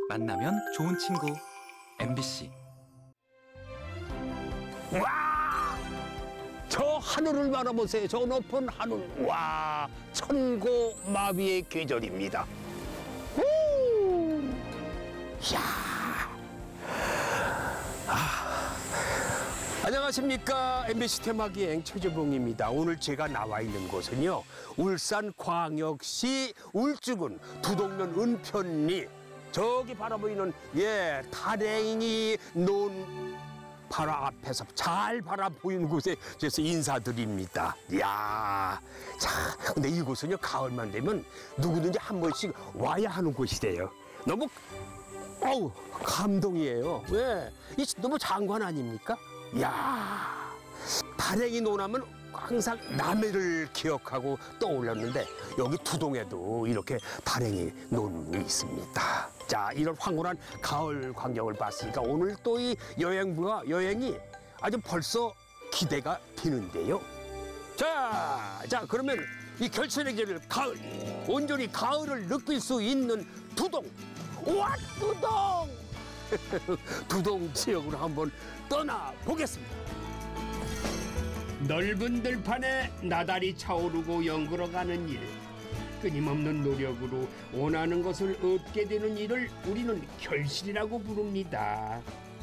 만나면 좋은 친구 MBC. 와! 저 하늘을 바라보세요. 저 높은 하늘. 와! 천고마비의 계절입니다. 우! 야! 안녕하십니까. MBC 테마기행 최재봉입니다. 오늘 제가 나와 있는 곳은요, 울산광역시 울주군 두동면 은편리, 저기 바라보이는 다랭이 논 바로 앞에서 잘 바라보이는 곳에 저에서 인사드립니다. 이야, 자, 근데 이곳은요, 가을만 되면 누구든지 한 번씩 와야 하는 곳이래요. 너무 감동이에요. 왜? 이 너무 장관 아닙니까? 이야, 다랭이 논하면 항상 남해를 기억하고 떠올렸는데 여기 두동에도 이렇게 다랭이 논이 있습니다. 자, 이런 황홀한 가을 광경을 봤으니까 오늘 또 이 여행이 아주 벌써 기대가 되는데요. 자, 그러면 이 결실의 계절 가을, 온전히 가을을 느낄 수 있는 두동, 와 두동! 두동 지역으로 한번 떠나보겠습니다. 넓은 들판에 나달이 차오르고 연걸어가는 일, 끊임없는 노력으로 원하는 것을 얻게 되는 일을 우리는 결실이라고 부릅니다.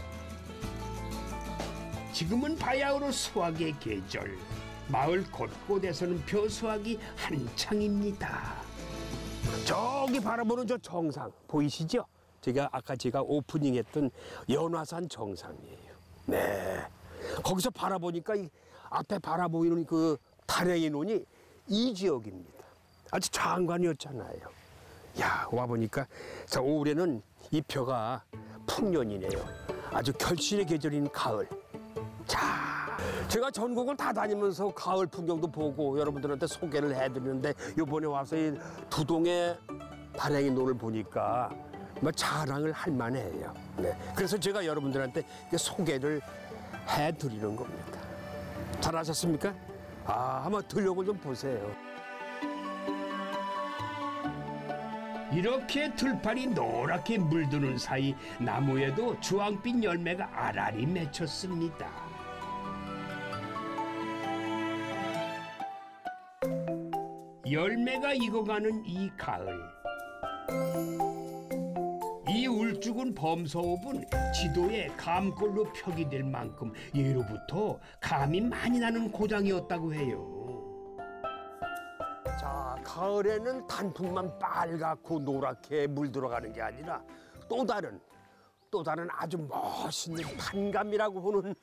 지금은 바야흐로 수확의 계절, 마을 곳곳에서는 벼수확이 한창입니다. 저기 바라보는 저 정상 보이시죠? 아까 제가 오프닝했던 연화산 정상이에요. 네, 거기서 바라보니까 이 앞에 바라보이는 그 다랭이 논이 이 지역입니다. 아주 장관이었잖아요. 야, 와보니까 자, 올해는 이 벼가 풍년이네요. 아주 결실의 계절인 가을. 자, 제가 전국을 다 다니면서 가을 풍경도 보고 여러분들한테 소개를 해드리는데 이번에 와서 이 두동의 다랭이 논을 보니까 자랑을 할 만해요. 네, 그래서 제가 여러분들한테 소개를 해드리는 겁니다. 잘하셨습니까? 한번 들려고 좀 보세요. 이렇게 들판이 노랗게 물드는 사이 나무에도 주황빛 열매가 알알이 맺혔습니다. 열매가 익어가는 이 가을, 이 울주군 범서읍은 지도에 감골로 표기될 만큼 예로부터 감이 많이 나는 고장이었다고 해요. 자, 가을에는 단풍만 빨갛고 노랗게 물들어가는 게 아니라 또 다른 아주 멋있는 단감이라고 보는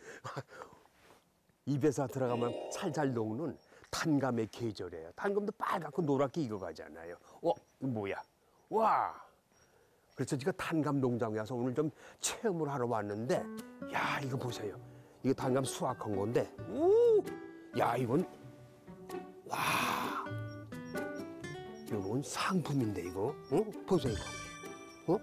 입에서 들어가면 살살 녹는 단감의 계절이에요. 단감도 빨갛고 노랗게 익어가잖아요. 이거 뭐야? 와! 그래서 제가 단감 농장에 와서 오늘 좀 체험을 하러 왔는데, 야, 이거 보세요. 이거 단감 수확한 건데, 야, 이건, 와, 이건 상품인데, 이거. 보세요, 이거.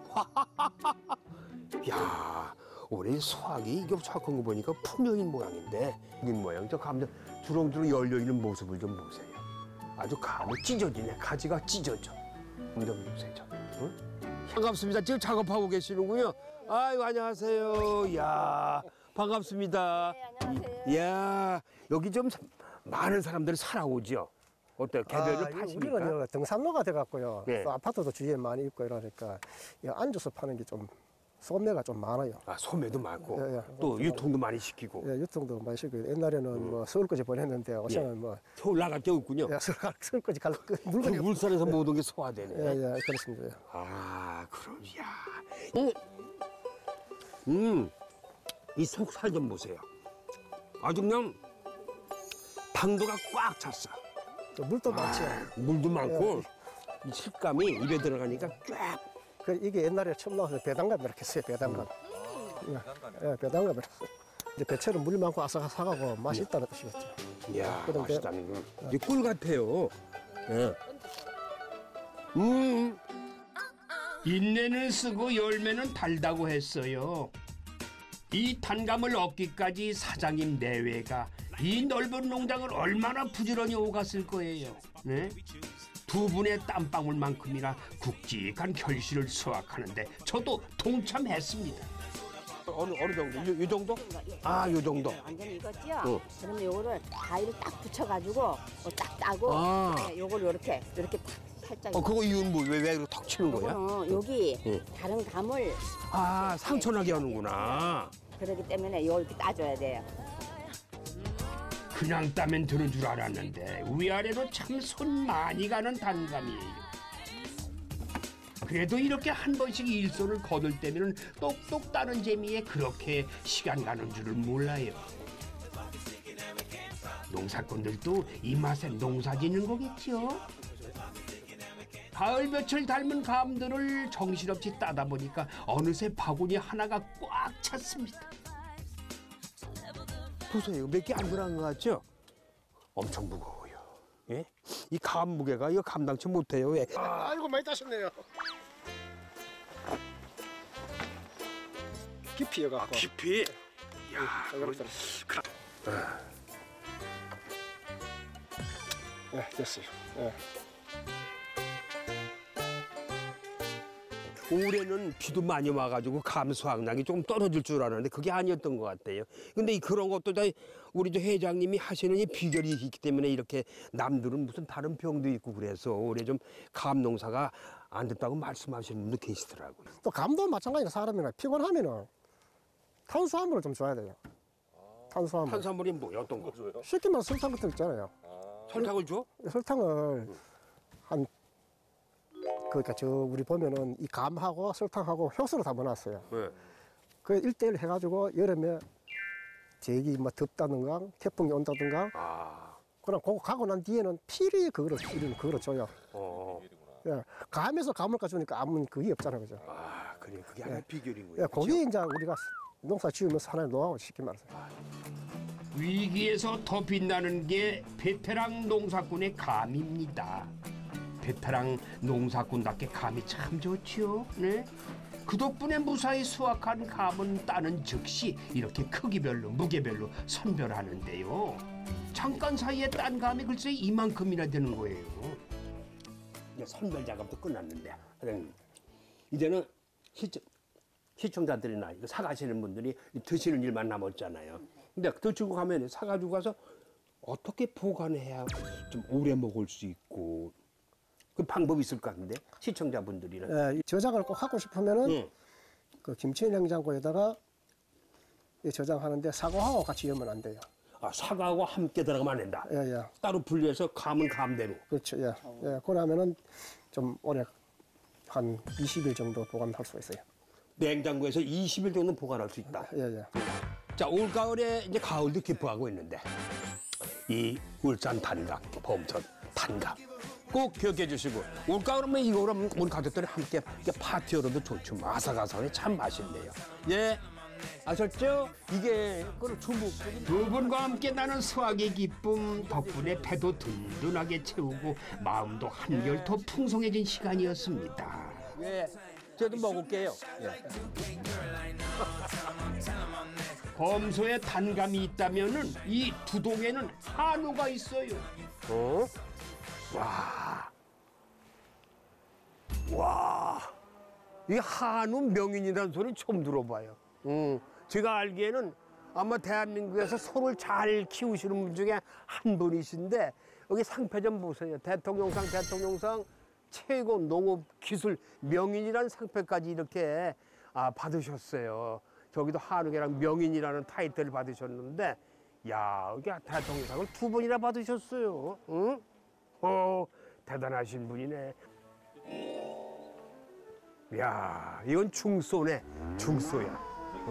야, 올해 수확이 이거 수확한 거 보니까 풍년인 모양인데, 이 모양, 저 감자 주렁주렁 열려있는 모습을 좀 보세요. 아주 감이 찢어지네. 가지가 찢어져. 좀 보세요, 저. 반갑습니다. 지금 작업하고 계시는군요. 아유, 안녕하세요. 야, 반갑습니다. 네, 안녕하세요. 야, 여기 좀 많은 사람들이 살아오죠. 어때요? 개별을 파십니까? 우리는 등산로가 돼갖고요. 네. 또 아파트도 주위에 많이 있고 이러니까 앉아서 파는 게 좀 소매가 좀 많아요. 소매도 많고, 예. 또 유통도 많이 시키고. 예, 유통도 많이 시키고 옛날에는 뭐 서울까지 보냈는데 요새는 뭐 서울 나갈 게 없군요. 서울까지 갈 물건이 울산에서 모든 게 소화되네. 예, 그렇습니다. 그럼, 이 속살 좀 보세요. 아주 그냥 당도가 꽉 찼어. 또 물도 많죠. 물도 많고, 이 식감이 입에 들어가니까 쫙. 이게 옛날에 처음 나와서 배당감 이렇게 했어요. 배당감. 예, 배당감 이렇게. 이제 배처럼 물 많고 아삭아삭하고 맛이 있다는 뜻이겠죠. 이야, 그런데- 맛있다는 거. 이게 꿀 같아요. 예. 인내는 쓰고 열매는 달다고 했어요. 이 단감을 얻기까지 사장님 내외가 이 넓은 농장을 얼마나 부지런히 오갔을 거예요. 네? 두 분의 땀방울만큼이나 굵직한 결실을 수확하는데 저도 동참했습니다. 어느 정도? 이 정도? 아, 이 정도. 완전히 익었죠? 그러면 요거를 가위를 딱 붙여가지고 딱 따고 아. 네, 요걸 요렇게 딱 살짝 그거 이유는 뭐, 왜 이렇게 턱 치는 거야? 요거는 여기 다른 감을 아, 상처나게 하는구나. 그러기 때문에 요걸 이렇게 따줘야 돼요. 그냥 따면 되는 줄 알았는데 위아래로 참 손 많이 가는 단감이에요. 그래도 이렇게 한 번씩 일손을 거둘 때면 똑똑 따는 재미에 그렇게 시간 가는 줄을 몰라요. 농사꾼들도 이 맛에 농사 짓는 거겠죠? 가을볕을 닮은 감들을 정신없이 따다 보니까 어느새 바구니 하나가 꽉 찼습니다. 보세요. 몇 개 안 들어간 것 같죠? 엄청 무거워요. 예? 이 감 무게가 이거 감당치 못해요. 왜? 아이고 많이 따셨네요. 깊이 해갖고. 깊이. 이렇게. 네, 됐어요. 네. 올해는 비도 많이 와가지고 감 수확량이 조금 떨어질 줄 알았는데 그게 아니었던 것 같아요. 근데 그런 것도 다 우리 저 회장님이 하시는 이 비결이 있기 때문에 이렇게 남들은 무슨 다른 병도 있고 그래서 올해 좀 감 농사가 안 됐다고 말씀하시는 분도 계시더라고요. 또 감도 마찬가지로 사람이나 피곤하면은 탄수화물을 좀 줘야 돼요. 탄수화물. 탄수화물이 뭐야? 어떤 거? 쉽게 말해서 설탕 같은 거 있잖아요. 설탕을 줘? 설탕을 한 그러니까 우리 보면은 이 감하고 설탕하고 효소를 다 넣어놨어요. 네. 그 1대1 해가지고 여름에 제기 뭐 덥다든가 태풍이 온다든가 아, 그럼 그거 가고 난 뒤에는 필히 그거를 줘요. 예, 감에서 감을 가져오니까 아무 그게 없잖아요, 그죠? 아, 그래 그게 하나 비결이고요. 예, 그게 이제 우리가 농사 지으면서 하나의 노하우 쉽게 말해서. 위기에서 더 빛나는 게 베테랑 농사꾼의 감입니다. 베테랑 농사꾼답게 감이 참 좋지요. 네? 그 덕분에 무사히 수확한 감은 따는 즉시 이렇게 크기별로 무게별로 선별하는데요. 잠깐 사이에 딴 감이 글쎄 이만큼이나 되는 거예요. 이제 선별 작업도 끝났는데 이제는 시청자들이나 이거 사가시는 분들이 드시는 일만 남았잖아요. 근데 드시고 가면 사가지고 가서 어떻게 보관해야 좀 오래 먹을 수 있고 그 방법이 있을 것 같은데 시청자분들이는. 예, 이 저장을 꼭 하고 싶으면은 그 김치 냉장고에다가 이 저장하는데 사과하고 같이 넣으면 안 돼요. 아, 사과하고 함께 들어가면 안 된다. 예, 예. 따로 분리해서 감은 감대로. 그렇죠. 예. 예. 그러면은 좀 오래 한 20일 정도 보관할 수가 있어요. 냉장고에서 20일 정도 보관할 수 있다. 예, 예. 자, 올가을에 이제 가을도 기뻐하고 있는데 이 울산 단감, 범천 단감 꼭 기억해 주시고 올가을이면 이거를 우리 가족들이 함께 파티어로도 좋죠. 아삭아삭하니 참 맛있네요. 예, 아셨죠? 이게 그걸 중국 두 분과 함께 나눈 수확의 기쁨 덕분에 배도 든든하게 채우고 마음도 한결 더 풍성해진 시간이었습니다. 예, 저도 먹을게요. 예. 범소에 단감이 있다면은 이 두동에는 한우가 있어요. 어? 와, 이 한우 명인이라는 소리 처음 들어봐요. 제가 알기에는 아마 대한민국에서 소를 잘 키우시는 분 중에 한 분이신데 여기 상패 좀 보세요. 대통령상 최고 농업 기술 명인이라는 상패까지 이렇게 받으셨어요. 저기도 한우계랑 명인이라는 타이틀을 받으셨는데, 야, 여기 대통령상을 2번이나 받으셨어요. 응? 대단하신 분이네. 야, 이건 중소네, 중소야.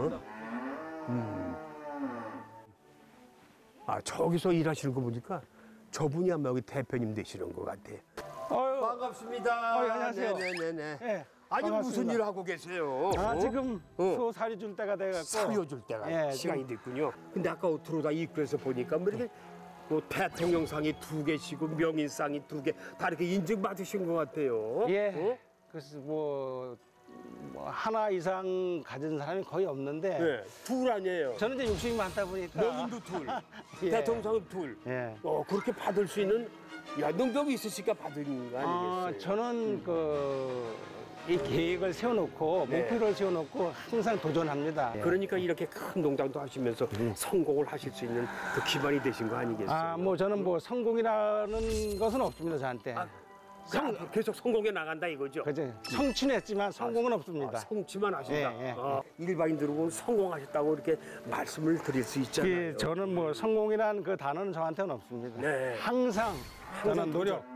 저기서 일하시는 거 보니까 저분이 아마 여기 대표님 되시는 것 같아요. 아유, 반갑습니다. 안녕하세요. 네네네. 네, 아니, 반갑습니다. 무슨 일 하고 계세요? 지금 소 사료 줄 때가 돼갖고 사료줄 때가 예, 시간이 됐군요. 근데 아까 들어오다 입구에서 보니까 뭐 이렇게 뭐 대통령상이 2개시고 명인상이 2개 다 이렇게 인증받으신 것 같아요. 예. 그래서 뭐 뭐 하나 이상 가진 사람이 거의 없는데 네, 둘 아니에요. 저는 이제 욕심이 많다 보니까 명인도 둘, 예. 대통령도 둘. 예. 그렇게 받을 수 있는 능력이 있으시니까 받은 거 아니겠어요? 저는 이 계획을 세워놓고 네. 목표를 세워놓고 항상 도전합니다. 그러니까 이렇게 큰 농장도 하시면서 성공을 하실 수 있는 그 기반이 되신 거 아니겠어요? 뭐 저는 뭐 성공이라는 것은 없습니다 저한테. 계속 성공해 나간다 이거죠? 그죠? 성취했지만 성공은 없습니다. 성취만 하신다. 예, 예. 일반인들은 보면 성공하셨다고 이렇게 말씀을 드릴 수 있잖아요. 저는 뭐 성공이라는 그 단어는 저한테는 없습니다. 네. 항상 저는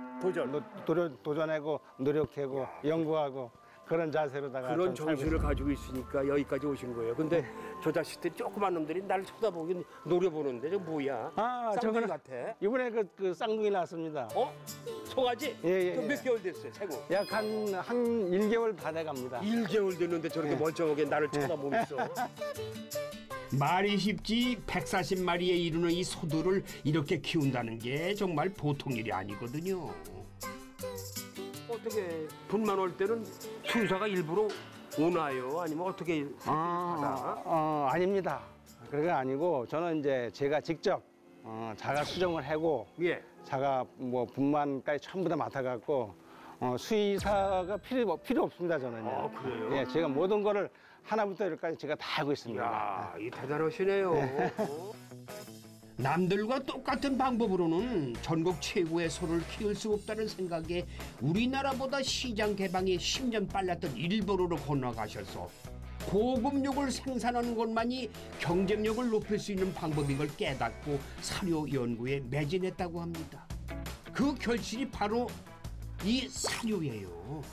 도전하고 노력하고 연구하고 그런 자세로다가 그런 좀 살고 정신을 가지고 있으니까 여기까지 오신 거예요. 근데 저 자식 때 조그만 놈들이 나를 쳐다보긴 노려보는데 저 뭐야? 쌍둥이 저거는 같아. 이번에 그 쌍둥이 낳았습니다. 송아지? 예. 몇 개월 됐어요, 생후? 약 한 1개월 다 돼갑니다. 1개월 됐는데 저렇게 멀쩡하게 나를 쳐다보면서. 말이 쉽지 140마리에 이르는 이 소들을 이렇게 키운다는 게 정말 보통 일이 아니거든요. 어떻게 분만 올 때는 순사가 일부러 오나요? 아니면 어떻게 받아? 아닙니다. 그게 아니고 저는 이제 제가 직접 자가 수정을 하고 예. 자가 뭐 분만까지 전부 다 맡아갖고 수의사가 필요 없습니다 저는요. 그래요? 예, 제가 모든 거를 하나부터 열까지 제가 다 하고 있습니다. 야, 이 대단하시네요. 남들과 똑같은 방법으로는 전국 최고의 소를 키울 수 없다는 생각에 우리나라보다 시장 개방이 10년 빨랐던 일본으로 건너가셔서 고급육을 생산하는 것만이 경쟁력을 높일 수 있는 방법인 걸 깨닫고 사료 연구에 매진했다고 합니다. 그 결실이 바로 이 사료예요.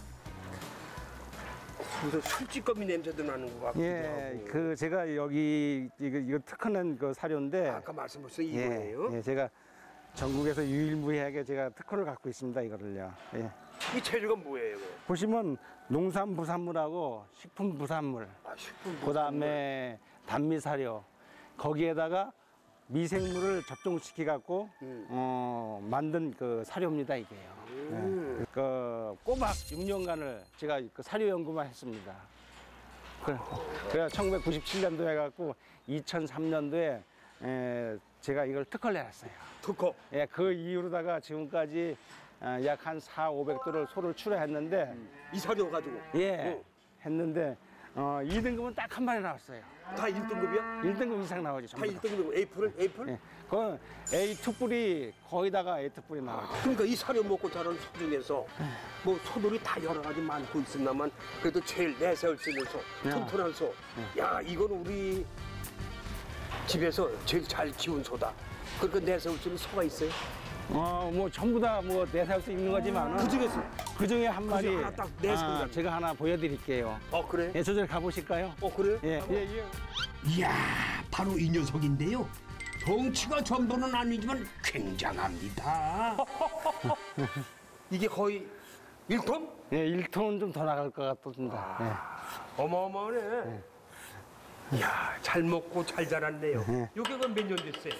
무슨 술찌꺼미 냄새도 나는 것 같기도 예, 하고. 제가 여기 이거 특허낸 그 사료인데. 아까 말씀하신 이거예요? 예, 제가 전국에서 유일무이하게 제가 특허를 갖고 있습니다 이거를요. 예. 이 재료가 뭐예요? 보시면 농산부산물하고 식품부산물, 식품 그다음에 단미사료, 거기에다가 미생물을 접종시켜 갖고 만든 그 사료입니다 이게요. 예. 그 꼬박 6년간을 제가 그 사료 연구만 했습니다. 그래서 1997년도에 해갖고 2003년도에 제가 이걸 특허를 내놨어요. 특허. 예, 그 이후로다가 지금까지 약 한 4,500도를 소를 출하했는데 이 사료 가지고. 했는데 2등급은 딱 한 마리 나왔어요. 다 1등급이야? 1등급 이상 나오죠. 다 1등급이고 에이프는? 에이플? 예, 그 A2뿔이 거의다가 A2뿔이 나오죠. 그러니까 이 사료 먹고 자란 소 중에서 뭐 소들이 다 여러 가지 많고 있습니다만 그래도 제일 내세울 수 있는 소, 튼튼한 소. 야, 이건 우리 집에서 제일 잘 키운 소다. 그러니까 내세울 수 있는 소가 있어요? 뭐 전부 다 뭐 내세울 수 있는 거지만은 그 중에 한 마리 하나 딱 내세우자. 제가 하나 보여드릴게요. 그래? 예, 저절 가보실까요? 그래? 예. 이야, 바로 이 녀석인데요. 덩치가 전부는 아니지만 굉장합니다. 이게 거의 1톤? 예, 1톤 좀 더 나갈 것 같습니다. 어마어마하네. 이야, 잘 먹고 잘 자랐네요. 요게 몇 년 됐어요?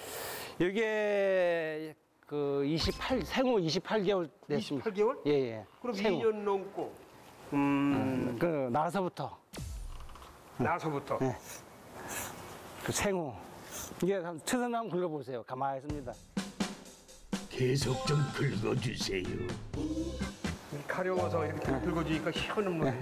이게 그 생후 28개월 됐습니다. 28개월? 예. 그럼 생후. 2년 넘고. 그 나서부터 나서부터. 그 생후 이게 한번 트선 한번 긁어보세요. 가만히 있습니다. 계속 좀 긁어주세요. 가려워서 이렇게 긁어주니까 시원한 물이.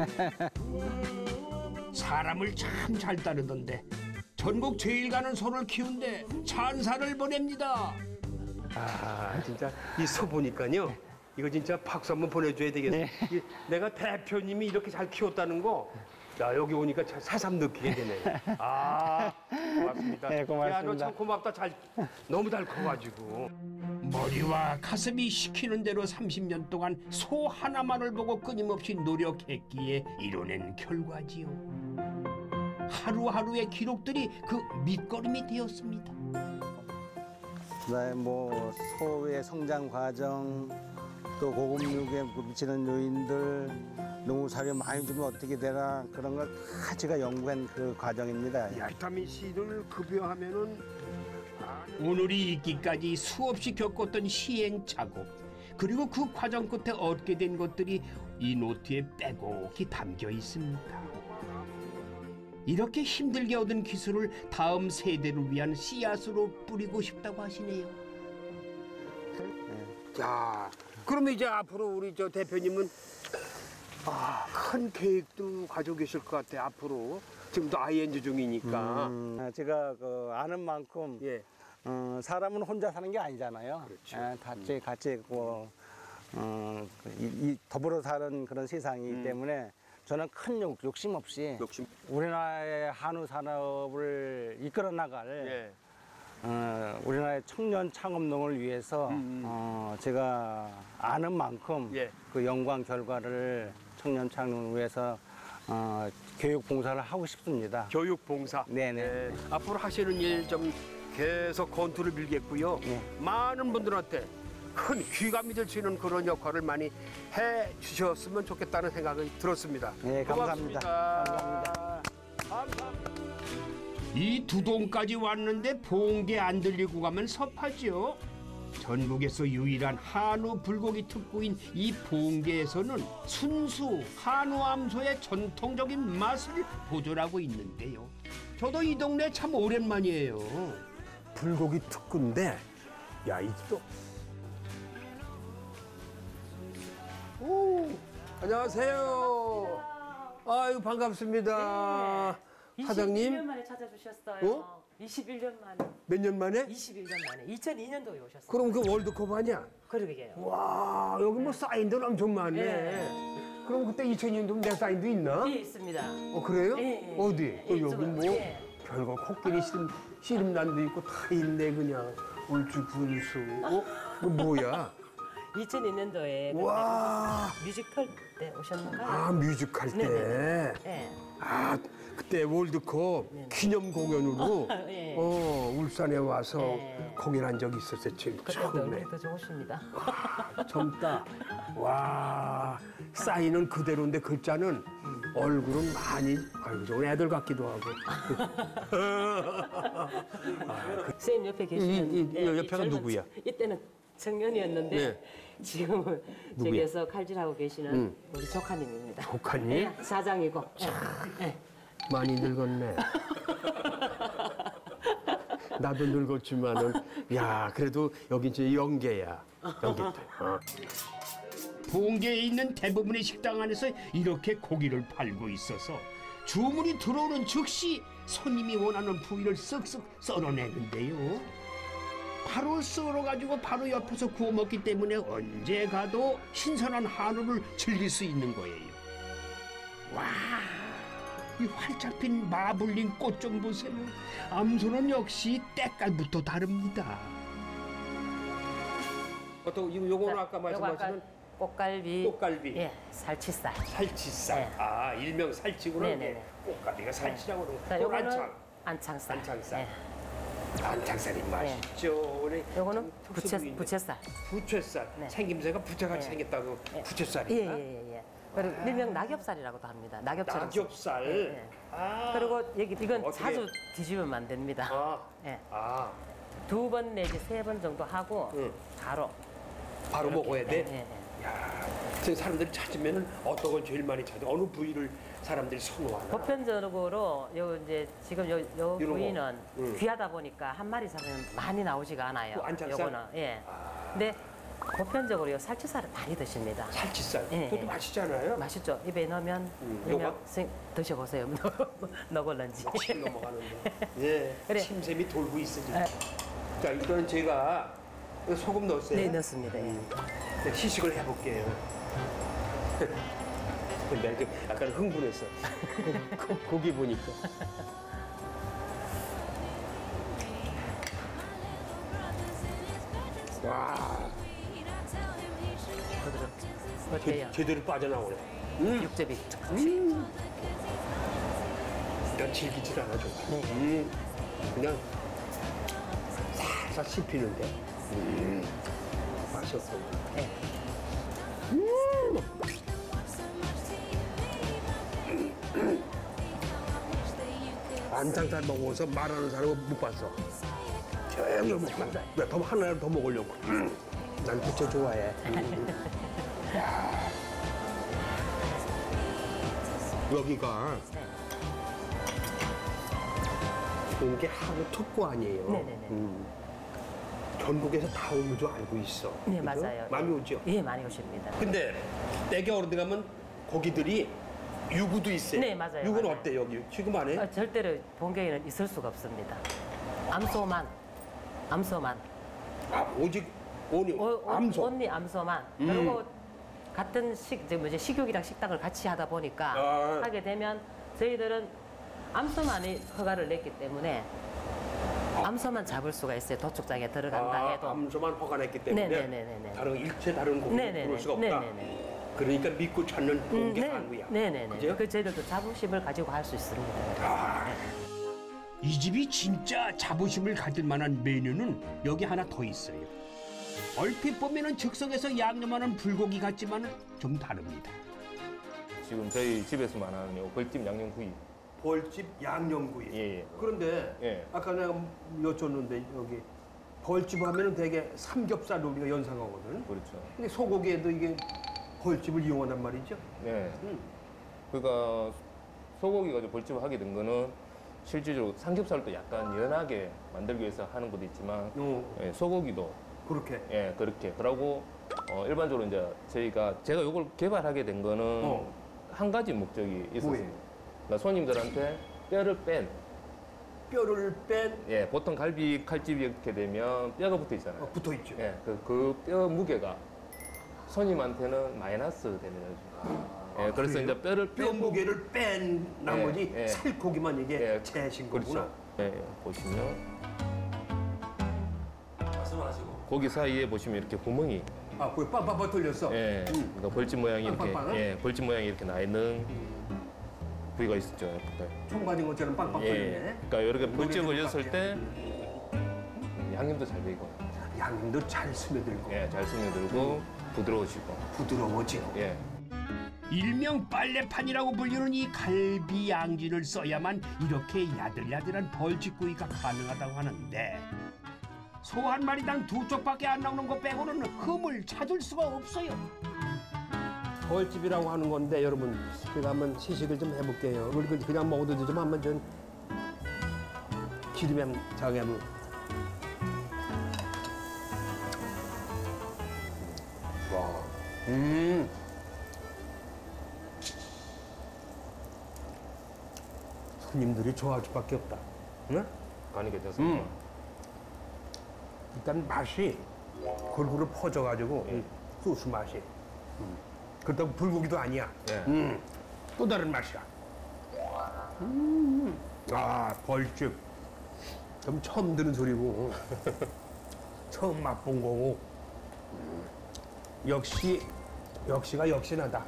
사람을 참 잘 따르던데 전국 제일 가는 소를 키운데 찬사를 보냅니다. 진짜 이 소 보니까요. 이거 진짜 박수 한번 보내줘야 되겠어요. 내가 대표님이 이렇게 잘 키웠다는 거, 야, 여기 오니까 새삼 느끼게 되네요. 고맙습니다. 네, 고맙습니다. 야, 너 참 고맙다. 너무 잘 커가지고. 머리와 가슴이 시키는 대로 30년 동안 소 하나만을 보고 끊임없이 노력했기에 이뤄낸 결과지요. 하루하루의 기록들이 그 밑거름이 되었습니다. 그다음에 뭐 소의 성장 과정, 또 고급육에 미치는 요인들, 농사료 많이 주면 어떻게 되나 그런 걸 다 제가 연구한 그 과정입니다. 비타민 C를 급여하면은 오늘이 있기까지 수없이 겪었던 시행착오 그리고 그 과정 끝에 얻게 된 것들이 이 노트에 빼곡히 담겨 있습니다. 이렇게 힘들게 얻은 기술을 다음 세대를 위한 씨앗으로 뿌리고 싶다고 하시네요. 자, 그러면 이제 앞으로 우리 저 대표님은 큰 계획도 가지고 계실 것 같아요. 앞으로 지금도 ING 중이니까. 제가 그 아는 만큼 예. 사람은 혼자 사는 게 아니잖아요. 그렇죠. 같이 있고 더불어 사는 그런 세상이기 때문에 저는 큰 욕심 없이 욕심. 우리나라의 한우 산업을 이끌어 나갈 예. 우리나라의 청년 창업농을 위해서 제가 아는 만큼 예. 그 연구한 결과를 청년 창업농을 위해서 교육 봉사를 하고 싶습니다. 교육 봉사. 네네. 예. 앞으로 하시는 일 좀 계속 건투를 빌겠고요. 네. 많은 분들한테 큰 귀감이 될 수 있는 그런 역할을 많이 해 주셨으면 좋겠다는 생각이 들었습니다. 네, 감사합니다. 고맙습니다. 감사합니다. 이 두동까지 왔는데 봉게 안 들리고 가면 섭하죠. 전국에서 유일한 한우 불고기 특구인 이 봉게에서는 순수 한우 암소의 전통적인 맛을 보존하고 있는데요. 저도 이 동네 참 오랜만이에요. 불고기 특구인데, 야, 이 집도. 오, 안녕하세요. 아유, 반갑습니다. 사장님. 21년 만에 찾아주셨어요. 어? 21년 만에. 몇 년 만에? 21년 만에. 2002년도에 오셨어요. 그럼 그 월드컵 아니야? 그러게요. 와, 여기 뭐 사인도 엄청 많네. 네. 그럼 그때 2000년도 내 사인도 있나? 예, 있습니다. 그래요? 예, 예. 어디? 예, 여기 이쪽은, 뭐 예. 별거 코끼리 씨름단도 있고 다 있네 그냥. 울주군수. 이거 뭐야? 2002년도에 와. 뮤지컬 때 오셨는가요? 아, 뮤지컬 때. 네네. 예. 아, 그때 월드컵 기념 공연으로 예. 울산에 와서 예. 공연한 적이 있었어요. 지금 그때도 처음에. 얼굴이 더 좋으십니다. 젊다. 와, 사인은 그대로인데 글자는 얼굴은 많이 아이고 좀 애들 같기도 하고. 선생님 옆에 계시는 이 옆에가 젊은 누구야? 이때는 청년이었는데 네. 지금은 저기에서 칼질하고 계시는 우리 조카님입니다. 조카님? 예, 사장이고. 예. 많이 늙었네. 나도 늙었지만은 야 그래도 여기 이제 연계야. 연계 때. 봉계에 있는 대부분의 식당 안에서 이렇게 고기를 팔고 있어서 주문이 들어오는 즉시 손님이 원하는 부위를 쓱쓱 썰어내는데요. 바로 썰어가지고 바로 옆에서 구워 먹기 때문에 언제 가도 신선한 한우를 즐길 수 있는 거예요. 와, 이 활짝 핀 마블링 꽃 좀 보세요. 암소는 역시 때깔부터 다릅니다. 또 요거는 자, 아까 요거 말씀하시는 꽃갈비. 꽃갈비. 예, 살치살. 살치살. 네. 아 일명 살치구나. 네네네. 꽃갈비가 살치라고 그러고. 자, 또 요거는 안창. 안창살. 안창살. 예. 안창살이 맛있죠. 우리 요거는 특수부위인데. 부채살. 부채살. 네. 생김새가 부채같이 네. 생겼다고 예. 부채살인가? 예. 그리고 일명 낙엽살이라고도 합니다. 낙엽처럼. 낙엽살. 예. 아. 그리고 이건 어떻게? 자주 뒤집으면 안 됩니다. 아. 예. 아. 2번 내지 3번 정도 하고 응. 바로. 바로 먹어야 돼. 예. 야, 지금 사람들이 찾으면은 어떤 걸 제일 많이 찾아? 어느 부위를 사람들이 선호하나? 보편적으로 지금 요 이런 부위는 거. 응. 귀하다 보니까 한 마리 잡으면 많이 나오지가 않아요. 그 안창살? 요거는 예. 근데 보편적으로 요 살치살을 많이 드십니다. 살치살. 예, 그것도 예. 맛있잖아요. 맛있죠. 입에 넣으면 녹아? 드셔보세요. 넣을런지. 맛있게 넘어가는데. 예. 그래. 침샘이 돌고 있으니. 예. 자, 이거는 제가 소금 넣었어요. 네, 넣습니다. 예. 네, 시식을 해볼게요. 내가 좀 약간 흥분했어. 고기 보니까. 와, 어때요? 제대로 빠져나오네. 육즙이. 난 질기질 않아, 좀. 네. 그냥 살살 씹히는데. 맛이 없어. 네. 안창살 먹어서 말하는 사람은 못 봤어. 조용히 먹고. 왜, 더 하나를 더 먹으려고. 난 부채 좋아해. 야. 여기가 온 게 한우 특구 아니에요? 네네네. 전국에서 다 오는 줄 알고 있어. 네, 그죠? 맞아요. 많이 오죠? 예, 많이 오십니다. 근데 떼기 어른 데 가면 고기들이 유구도 있어요. 네, 맞아요. 유구는 맞아요. 어때 여기? 지금 안 해? 절대로 본경에는 있을 수가 없습니다. 암소만. 아, 오직 오니 암소. 언니 암소만. 그리고 같은 식육이랑 식당을 같이 하다 보니까 아. 하게 되면 저희들은 암소만이 허가를 냈기 때문에 암소만 잡을 수가 있어요. 도축장에 들어간다 해도. 암소만 허가 냈기 때문에 네네네네. 다른 일체 다른 고기 네네네. 볼 수가 없다. 네네네. 그러니까 믿고 찾는 공개 네. 한우야. 네네네. 그죠? 그 저희들도 자부심을 가지고 할 수 있습니다. 이 집이 진짜 자부심을 가질 만한 메뉴는 여기 하나 더 있어요. 얼핏 보면은 즉석에서 양념하는 불고기 같지만 좀 다릅니다. 지금 저희 집에서만 하는 요 벌집 양념구이. 벌집 양념구이. 예. 그런데 예. 아까 내가 여쭤는데 여기 벌집 하면은 되게 삼겹살로 우리가 연상하거든. 그렇죠. 근데 소고기에도 이게 벌집을 이용한단 말이죠. 네. 그러니까 소고기가 벌집을 하게 된 거는 실질적으로 삼겹살도 약간 연하게 만들기 위해서 하는 것도 있지만 예, 소고기도 그렇게. 예, 그렇게. 그러고 일반적으로 이제 제가 이걸 개발하게 된 거는 한 가지 목적이 있었습니다. 뭐예요? 그러니까 손님들한테 뼈를 뺀 뼈를 뺀 예, 보통 갈비 칼집이 이렇게 되면 뼈가 붙어 있잖아요. 붙어 있죠. 예, 그 뼈 무게가 손님한테는 마이너스 되는 거죠. 예, 그래서 그래요? 이제 뼈를 뼈 무게를 뺀 나머지 예. 살코기만 이게 예, 재신 거구나. 그렇죠. 예, 보시면 고기 사이에 보시면 이렇게 구멍이 아, 그게 빵빵빵 뚫렸어. 예, 그러니까 벌집 모양이 이렇게 빵빵빵은? 예, 벌집 모양이 이렇게 나 있는 부위가 있었죠. 옆에. 총 받은 것처럼 빵빵 예, 뚫리네. 그러니까 이렇게 벌집 노래도 올렸을 때 양념도 잘 배이고, 양도 잘 스며들고 예, 잘 스며들고 부드러워지고, 부드러워지고. 예. 일명 빨래판이라고 불리는 이 갈비 양진을 써야만 이렇게 야들야들한 벌집구이가 가능하다고 하는데 소 한 마리당 2쪽밖에 안 나오는 것 빼고는 흠을 찾을 수가 없어요. 벌집이라고 하는 건데 여러분 제가 한번 시식을 좀 해볼게요. 그냥 먹어도 되지만 한번 전 기름에 장에 한번. 와, 손님들이 좋아할 수밖에 없다. 응? 간이 괜찮습니다. 일단 맛이 골고루 퍼져가지고 이 소스 맛이. 그렇다고 불고기도 아니야. 예. 또 다른 맛이야. 아, 벌집. 좀 처음 들은 소리고 처음 맛본 거고 역시가 역시나다.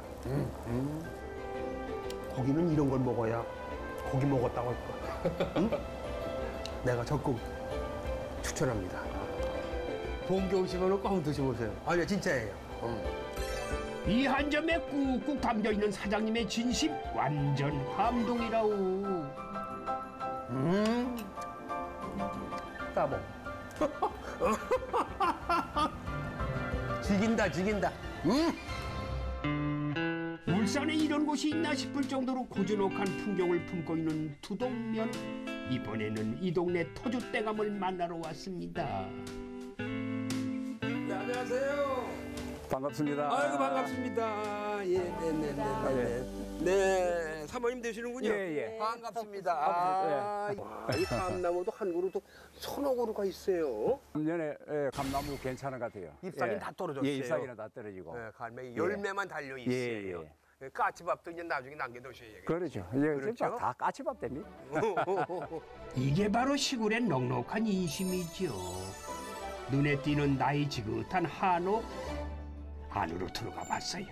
고기는 이런 걸 먹어야 고기 먹었다고 할 거야. 응? 내가 적극 추천합니다. 본게 오시면 꼭 드셔보세요. 아니요, 진짜예요. 이 한 점에 꾹꾹 담겨있는 사장님의 진심 완전 감동이라우. 따봉. 지긴다. 울산에 이런 곳이 있나 싶을 정도로 고즈넉한 풍경을 품고 있는 두동면. 이번에는 이 동네 터줏대감을 만나러 왔습니다. 네, 안녕하세요. 반갑습니다. 아이고 반갑습니다. 예, 네네네. 네, 사모님 되시는군요. 예. 반갑습니다. 와, 이 감나무도 한 그루도 서너 그루가 있어요. 작년에 감나무 괜찮은 것 같아요. 잎사귀는 다 떨어졌어요. 예, 잎사귀는 다 떨어지고. 네, 갈매 열매만 달려 있어요. 예. 까치밥도 이제 나중에 남겨두셔야겠죠. 그렇죠. 그렇죠? 다 까치밥 됩니다. 이게 바로 시골의 넉넉한 인심이죠. 눈에 띄는 나이 지긋한 한옥 안으로 들어가 봤어요.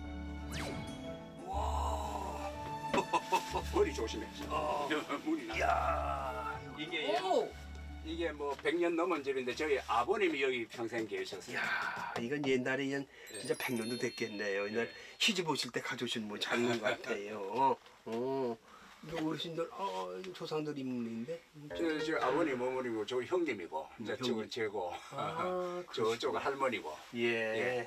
머리 조심해. 문이 나. 이게 뭐 100년 넘은 집인데 저희 아버님이 여기 평생 계셨어요. 야, 이건 옛날에 진짜 100년도 됐겠네요. 옛날 시집 오실 때 가져오신 뭐 장군 같아요. 이거 어르신들, 이거 조상들 인물인데. 저 아버님, 어머니고 저 형님이고, 저쪽은 제고, 저쪽은 할머니고. 예.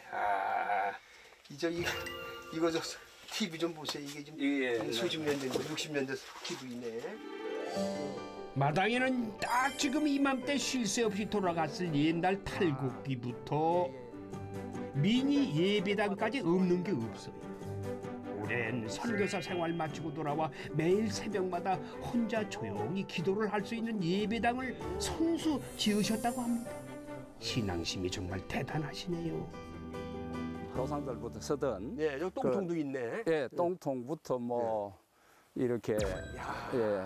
이거 저 TV 좀 보세요. 이게 지금 예. 수십 년 된, 60년 된 TV네. 마당에는 딱 지금 이맘때 쉴 새 없이 돌아갔을 옛날 탈곡기부터 미니 예배당까지 없는 게 없어요. 오랜 선교사 생활 마치고 돌아와 매일 새벽마다 혼자 조용히 기도를 할 수 있는 예배당을 손수 지으셨다고 합니다. 신앙심이 정말 대단하시네요. 조상들부터 쓰던 예, 여기 똥통도 있네. 예, 똥통부터 뭐 이렇게 예.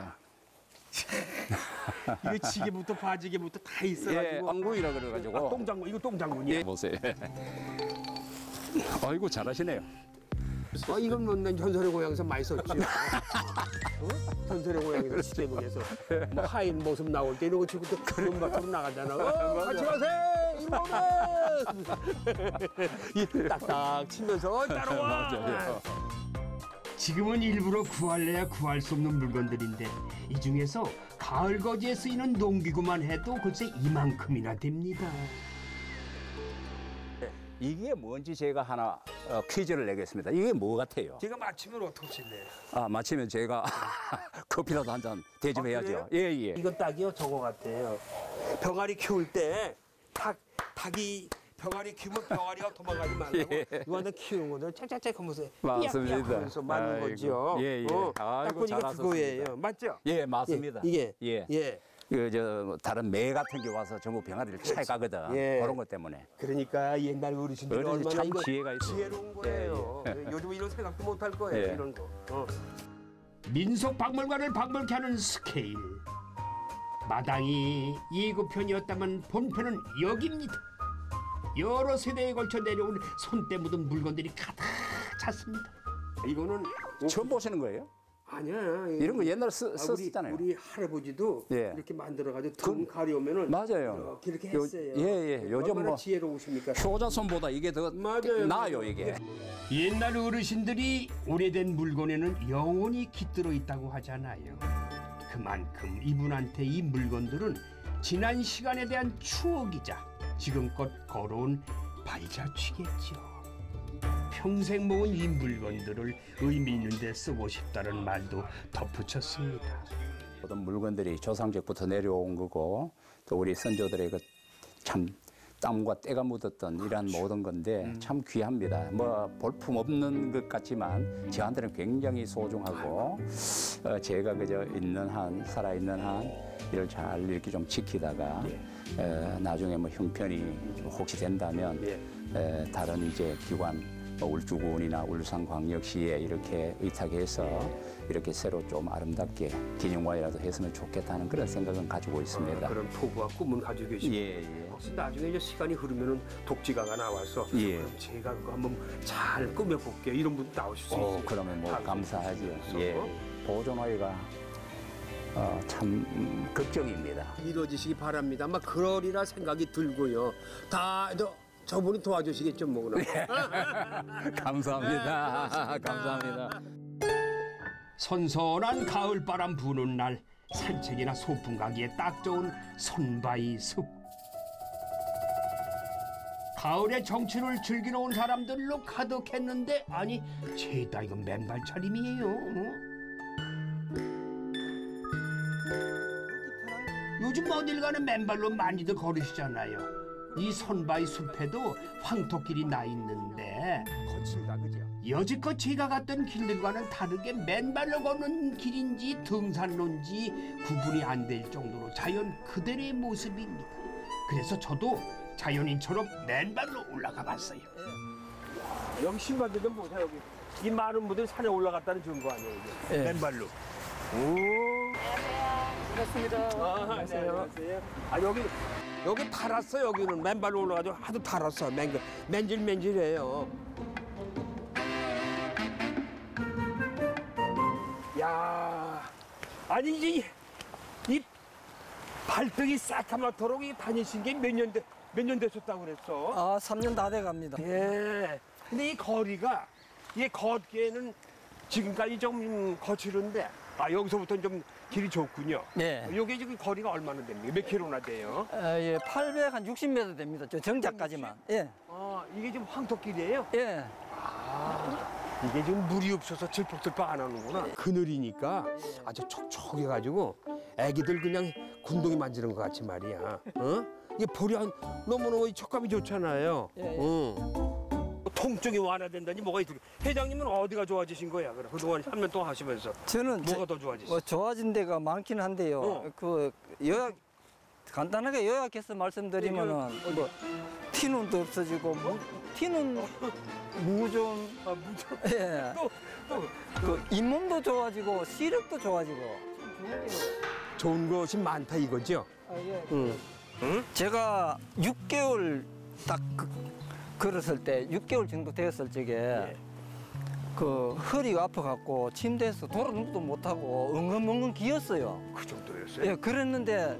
이거 지게부터 바지게부터 다 예, 있어가지고. 앙구이라 그래가지고 아, 똥장군, 이거 똥장군이야. 예, 보세요. 아이고 잘하시네요. 아, 이건 뭐난 전설의 고향에서 많이 썼지. 어? 전설의 고향에서 시대목에서 뭐 하인 모습 나올 때 이런 거 치고 또 그런 밖으로 나가잖아. 같이 가세요, 이모네. 딱딱 치면서 따라와. 맞아요. 지금은 일부러 구할래야 구할 수 없는 물건들인데 이 중에서 가을 거지에 쓰이는 농기구만 해도 글쎄 이만큼이나 됩니다. 이게 뭔지 제가 하나 퀴즈를 내겠습니다. 이게 뭐 같아요? 제가 맞히면 어떡하실래요? 아, 마치면 제가 커피라도 한 잔 대접해야죠. 예, 예. 이건 딱이요, 저거 같아요. 병아리 키울 때 닭이 병아리 키우면 병아리가 도망가지 말라고 이거 하나 키우는 거들 착착착 하면서 맞습니다. 삐약삐약 하면서 맞는 아이고, 거죠. 예, 예. 딱 아이고, 보니까 잘하셨습니다. 그거예요. 맞죠? 예, 맞습니다. 이게 예. 예. 저 다른 매 같은 게 와서 전부 병아리를 차에 가거든. 예. 그런 것 때문에. 그러니까 옛날 어르신들이 어르신 얼마나 참 이거 지혜가 있어요. 지혜로운 거예요. 요즘 이런 생각도 못 할 거예요. 예. 이런 거. 민속박물관을 방문케 하는 스케일. 마당이 예고편이었다면 본편은 여기입니다. 여러 세대에 걸쳐 내려온 손때 묻은 물건들이 가득 찼습니다. 이거는 처음 보시는 거예요? 아니야. 이런 거 옛날에 썼잖아요. 우리 할아버지도 예. 이렇게 만들어가지고 등 가려오면은 맞아요. 이렇게 요- 했어요. 예, 예. 요즘 얼마나 뭐 지혜로우십니까? 효자손보다 이게 더 맞아요. 나아요, 이게. 옛날 어르신들이 오래된 물건에는 영혼이 깃들어 있다고 하잖아요. 그만큼 이분한테 이 물건들은 지난 시간에 대한 추억이자 지금껏 걸어온 발자취겠죠. 평생 모은 이 물건들을 의미 있는 데 쓰고 싶다는 말도 덧붙였습니다. 모든 물건들이 조상적부터 내려온 거고 또 우리 선조들의 그 참 땀과 때가 묻었던 이러한 모든 건데 참 귀합니다. 뭐 볼품 없는 것 같지만 저한테는 굉장히 소중하고 제가 그저 있는 한 살아있는 한 이를 잘 이렇게 좀 지키다가 나중에 뭐 형편이 혹시 된다면 다른 이제 기관 울주군이나 울산광역시에 이렇게 의탁해서 이렇게 새로 좀 아름답게 기념관이라도 했으면 좋겠다는 그런 생각은 가지고 있습니다. 그런 포부와 꿈은 가지고 계시고 예, 예. 혹시 나중에 이제 시간이 흐르면은 독지가가 나와서 예. 그럼 제가 그거 한번 잘 꾸며볼게요. 이런 분 나오실 수 있어요. 그러면 뭐 다음 감사하죠. 있어서. 예. 보존하기가 참 걱정입니다. 이루어지시기 바랍니다. 아마 그러리라 생각이 들고요. 저분이 도와주시겠죠, 뭐 그럼. 감사합니다. 감사합니다. 선선한 가을바람 부는 날 산책이나 소풍 가기에 딱 좋은 손바위 숲. 가을의 정취를 즐기러 온 사람들로 가득했는데 아니 죄다 이건 맨발 차림이에요. 요즘 어딜 가는 맨발로 많이들 걸으시잖아요. 이 손바위 숲에도 황토길이 나 있는데 거칠다, 그죠? 여지껏 제가 갔던 길들과는 다르게 맨발로 걷는 길인지 등산로인지 구분이 안 될 정도로 자연 그대로의 모습입니다. 그래서 저도 자연인처럼 맨발로 올라가 봤어요. 여기 신발들 좀 보세요, 여기. 이 많은 분들이 산에 올라갔다는 증거 아니에요, 이게. 맨발로. 안녕하세요. 아, 여기 달았어, 여기는. 맨발로 올라가지고 하도 달았어. 맨질맨질해요. 야, 아니, 이제 이 발등이 새까맣도록 다니신 게 몇 년 되셨다고 그랬어? 3년 다 돼갑니다. 예. 근데 이 거리가, 이 걷기에는 지금까지 좀 거칠은데, 여기서부터는 좀 길이 좋군요. 네. 여기 지금 거리가 얼마나 됩니까? 몇 킬로나 돼요? 예, 860m 됩니다. 저 정자까지만. 예. 이게 지금 황토길이에요? 예. 이게 지금 물이 없어서 질퍽질퍽 안 하는구나. 그늘이니까 아주 촉촉해가지고 애기들 그냥 군동이 만지는 것 같이 말이야. 이게 볼이 너무너무 촉감이 좋잖아요. 통증이 완화된다니 뭐가 있을까? 회장님은 어디가 좋아지신 거야? 그래 그동안 3년 동안 하시면서 저는 뭐가 더 좋아지셨어요? 좋아진 데가 많긴 한데요. 그 요약 간단하게 요약해서 말씀드리면은 뭐 티눈도 없어지고 티는 무좀 예. 그 잇몸도 좋아지고 시력도 좋아지고 좋은 것이 많다 이거죠? 제가 6개월 딱 걸었을 때 6개월 정도 되었을 적에 그 허리가 아파갖고 침대에서 돌아눕지도 못하고 엉금엉금 기었어요. 그 정도였어요? 예, 그랬는데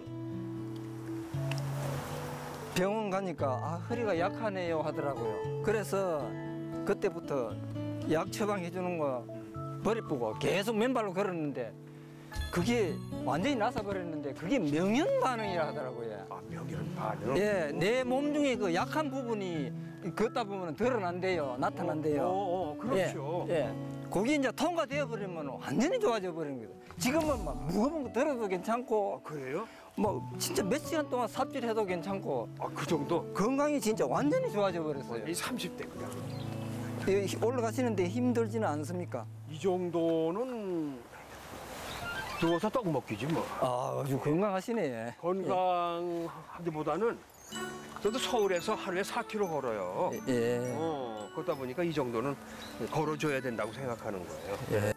병원 가니까 허리가 약하네요 하더라고요. 그래서 그때부터 약 처방해 주는 거 버리고 계속 맨발로 걸었는데 그게 완전히 나서 버렸는데 그게 명현 반응이라 하더라고요. 명현 반응? 예, 내 몸 중에 그 약한 부분이 걷다 보면 드러난대요, 나타난대요. 그렇죠. 예, 그게 이제 통과되어 버리면 완전히 좋아져 버리는 거예요. 지금은 막 무거운 거 들어도 괜찮고. 그래요? 뭐 진짜 몇 시간 동안 삽질해도 괜찮고. 그 정도? 건강이 진짜 완전히 좋아져 버렸어요. 이 30대 그냥. 올라가시는데 힘들지는 않습니까? 이 정도는 누워서 떡 먹기지 뭐. 아주 건강하시네. 건강하기보다는 저도 서울에서 하루에 4km 걸어요. 예. 그러다 보니까 이 정도는 걸어줘야 된다고 생각하는 거예요. 예.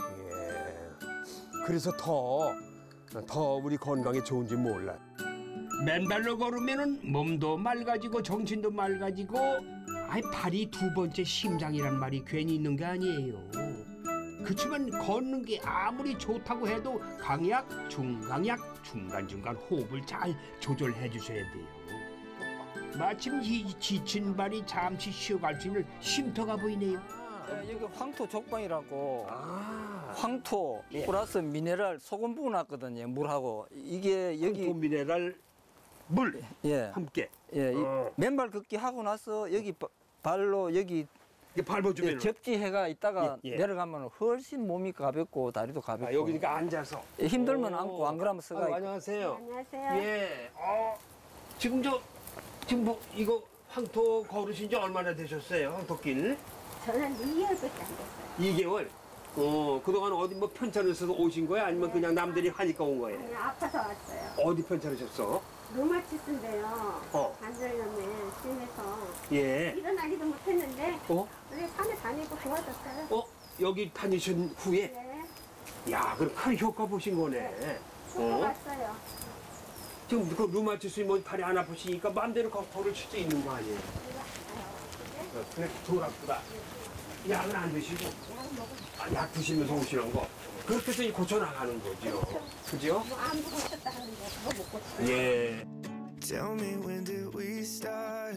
그래서 더 우리 건강에 좋은지 몰라. 맨발로 걸으면은 몸도 맑아지고 정신도 맑아지고 발이 두 번째 심장이란 말이 괜히 있는 게 아니에요. 그렇지만 걷는 게 아무리 좋다고 해도 강약, 중강약, 중간중간 호흡을 잘 조절해 주셔야 돼요. 마침 이 지친 발이 잠시 쉬어갈 수 있는 쉼터가 보이네요. 여기 황토 족방이라고 황토 플러스 미네랄 소금 부어놨거든요. 물하고 이게 여기 황토 미네랄 물 함께. 예, 맨발 걷기 하고 나서 여기 발로 여기 밟아주면 접지해가 있다가 내려가면 훨씬 몸이 가볍고 다리도 가볍고. 여기 그러니까 앉아서 힘들면 앉고 안 그러면 서가. 안녕하세요. 안녕하세요. 예. 지금 뭐 이거 황토 걸으신 지 얼마나 되셨어요? 황토길? 저는 2개월밖에 안 됐어요. 2개월? 그동안 어디 뭐 편찮으셔서 오신 거예요? 아니면 그냥 남들이 하니까 온 거예요? 그냥 아파서 왔어요. 어디 편찮으셨어? 루마티스인데요. 관절염에 심해서 예. 일어나기도 못했는데 원래 산에 다니고 좋아졌어요. 여기 다니신 후에? 네. 야, 그럼 큰 효과 보신 거네. 좋고 갔어요. 지금 그 루마티스 뭐 다리 안 아프시니까 마음대로 걸을 수 있는 거 아니에요? 그래, 돌아보다. 약은 안 드시고? 약 드시면서 오시는 거. 그렇게 해서 고쳐나가는 거죠. 그죠? 뭐 아무도 고쳤다 하는데 그거 못 고쳐요. 예. Tell me when did we start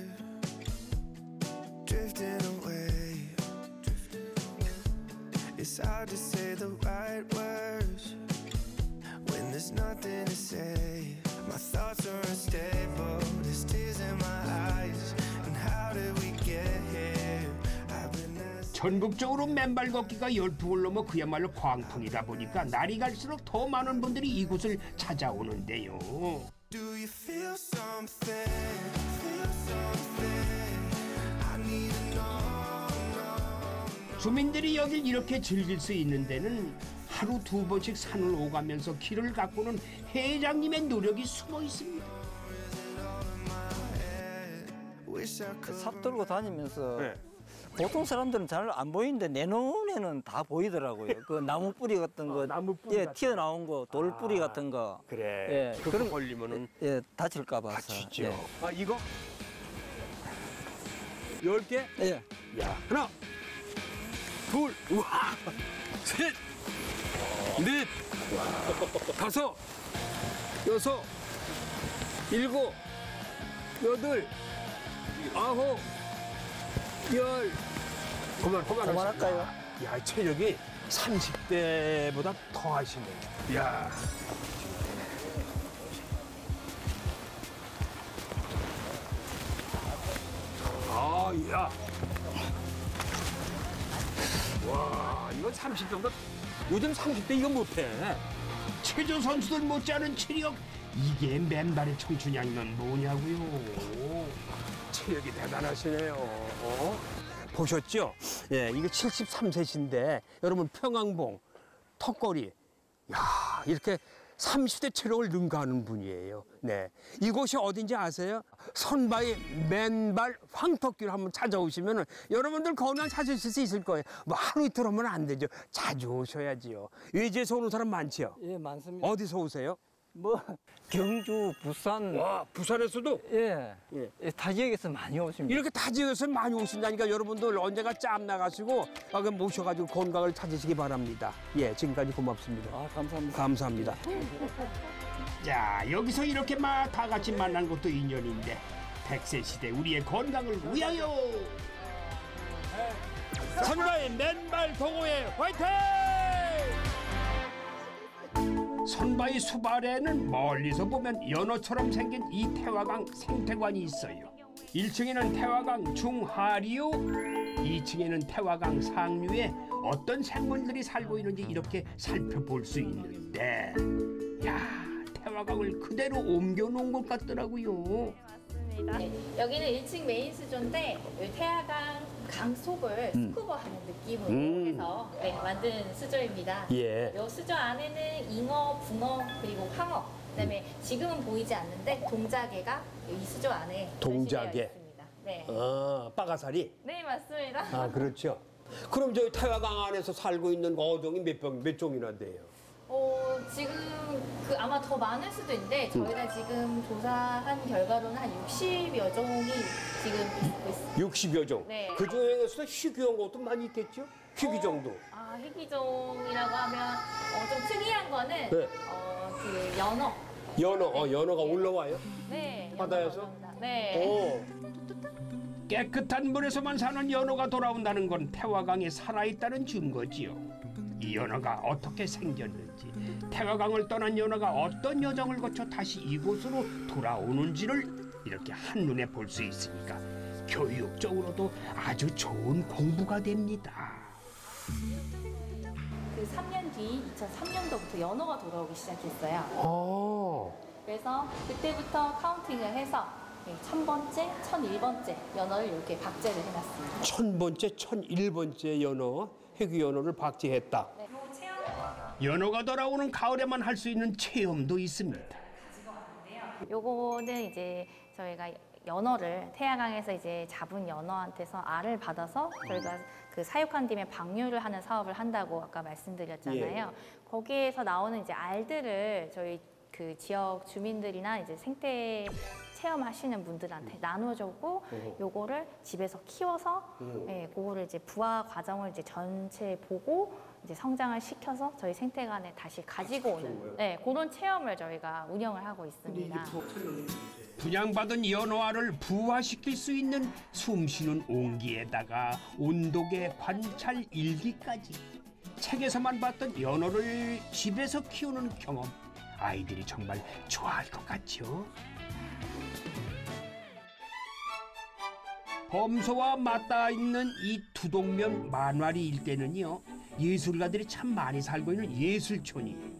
drifting away? It's hard to say the right words when there's nothing to say. My thoughts are unstable, there's tears in my eyes. And how did we get here? I've been 전국적으로 맨발 걷기가 열풍을 넘어 그야말로 광풍이다 보니까 날이 갈수록 더 많은 분들이 이곳을 찾아오는데요. Do you feel something? Feel something? I need to know. 주민들이 여길 이렇게 즐길 수 있는 데는 하루 2번씩 산을 오가면서 길을 가꾸는 회장님의 노력이 숨어 있습니다. 삽 들고 다니면서 보통 사람들은 잘 안 보이는데 내 눈에는 다 보이더라고요. 그 나무 뿌리 같은 거, 나무 뿌리 같은 튀어나온 거, 돌 뿌리 같은 거. 그래. 예, 그럼 걸리면은 다칠까 봐서. 다치죠. 예. 이거 10개? 예. 야, 하나, 둘, 우와, 셋, 넷, 다섯, 여섯, 일곱, 여덟, 아홉, 열. 그만할까요? 야, 체력이 30대보다 더 하시네. 야. 야. 와, 이건 30대보다, 요즘 30대 이거 못해. 체조 선수들 못지않은 체력. 이게 맨발의 청춘양면 뭐냐고요. 체력이 대단하시네요. 보셨죠? 예, 이게 73세신데 여러분 평항봉, 턱걸이, 야 이렇게 30대 체력을 능가하는 분이에요. 네, 이곳이 어딘지 아세요? 선바위 맨발 황토끼를 한번 찾아오시면 여러분들 건강 찾으실 수 있을 거예요. 뭐 하루 이틀 오면 안 되죠. 자주 오셔야지요. 외지에서 오는 사람 많지요? 예, 많습니다. 어디서 오세요? 뭐 경주, 부산. 와, 부산에서도? 예. 타 지역에서 많이 오십니다. 이렇게 타 지역에서 많이 오신다니까 여러분들 언제가 짬 나가시고 그럼 모셔가지고 건강을 찾으시기 바랍니다. 예, 지금까지 고맙습니다. 아, 감사합니다. 감사합니다. 자, 여기서 이렇게 막 다 같이 만난 것도 인연인데 100세 시대 우리의 건강을 위하여 선바의 맨발 동호회 화이팅! 선바위 숲 아래에는 멀리서 보면 연어처럼 생긴 이 태화강 생태관이 있어요. 1층에는 태화강 중하류, 2층에는 태화강 상류에 어떤 생물들이 살고 있는지 이렇게 살펴볼 수 있는데, 야, 태화강을 그대로 옮겨놓은 것 같더라고요. 네, 여기는 1층 메인 수조인데 이 태화강 강 속을 스쿠버하는 느낌으로 해서 만든 수조입니다. 예. 이 수조 안에는 잉어, 붕어 그리고 황어, 그다음에 지금은 보이지 않는데 동자개가 이 수조 안에 동자개. 전시되어 있습니다. 네. 빠가사리? 네, 맞습니다. 아, 그렇죠. 그럼 저희 태화강 안에서 살고 있는 어종이 몇 종이나 돼요? 지금 아마 더 많을 수도 있는데 저희가 지금 조사한 결과로는 한 60여 종이 지금 있습니다. 60여 종? 네. 그 중에서 희귀한 것도 많이 있겠죠? 희귀종도? 희귀종이라고 하면 좀 특이한 거는 네. 그 연어. 연어가 올라와요? 네. 바다에서? 네. 깨끗한 물에서만 사는 연어가 돌아온다는 건 태화강에 살아있다는 증거지요. 이 연어가 어떻게 생겼는지, 태화강을 떠난 연어가 어떤 여정을 거쳐 다시 이곳으로 돌아오는지를 이렇게 한눈에 볼 수 있으니까 교육적으로도 아주 좋은 공부가 됩니다. 그 3년 뒤 2003년도부터 연어가 돌아오기 시작했어요. 그래서 그때부터 카운팅을 해서 1000번째, 1001번째 연어를 이렇게 박제를 해놨습니다. 1000번째, 1001번째 연어, 희귀 연어를 박제했다. 네. 연어가 돌아오는 가을에만 할 수 있는 체험도 있습니다. 요거는 이제 저희가 연어를 태화강에서 이제 잡은 연어한테서 알을 받아서 저희가 그 사육한 뒤에 방류를 하는 사업을 한다고 아까 말씀드렸잖아요. 거기에서 나오는 이제 알들을 저희 그 지역 주민들이나 이제 생태 체험하시는 분들한테 나눠주고 요거를 집에서 키워서 그거를 이제 부화 과정을 이제 전체 보고 이제 성장을 시켜서 저희 생태관에 다시 가지고 오는 그런 체험을 저희가 운영을 하고 있습니다. 분양받은 연어알을 부화시킬 수 있는 숨쉬는 온기에다가 온도계 관찰 일기까지 책에서만 봤던 연어를 집에서 키우는 경험 아이들이 정말 좋아할 것 같죠? 범소와 맞닿아 있는 이 두동면 만화리 일대는요 예술가들이 참 많이 살고 있는 예술촌이에요.